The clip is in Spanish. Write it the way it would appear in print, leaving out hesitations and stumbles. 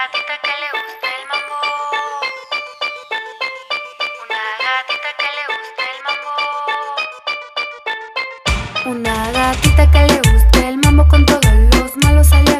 gatita que le gusta el mambo. Una gatita que le gusta el mambo. Una gatita que le gusta el mambo con todos los malos aliados.